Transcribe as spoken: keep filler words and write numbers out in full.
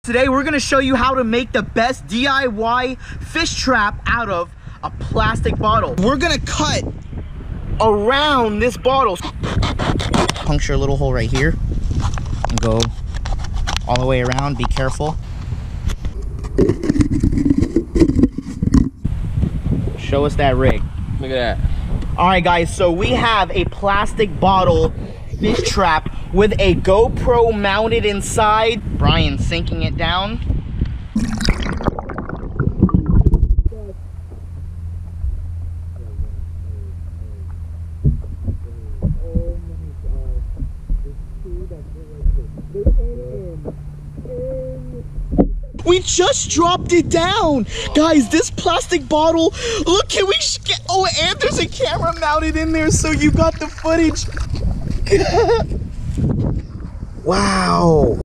Today we're gonna show you how to make the best D I Y fish trap out of a plastic bottle. We're gonna cut around this bottle. Puncture a little hole right here and go all the way around. Be careful. Show us that rig. Look at that. All right, guys, so we have a plastic bottle fish trap with a GoPro mounted inside. Brian's sinking it down. We just dropped it down. Guys, this plastic bottle, look, can we get, oh, and there's a camera mounted in there, so you got the footage. Wow.